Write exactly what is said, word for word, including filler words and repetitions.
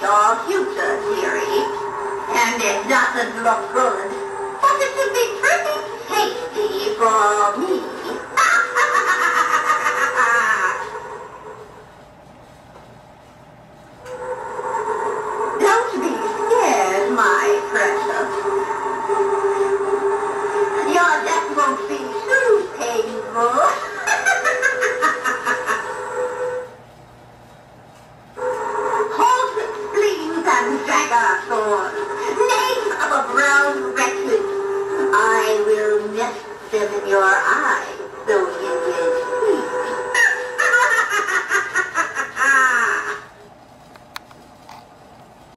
your future theory, and it doesn't look good, but it should be pretty tasty for me. Don't be scared, my precious. Your death won't be too painful. And dagger sword, name of a brown recluse, I will nest them in your eyes.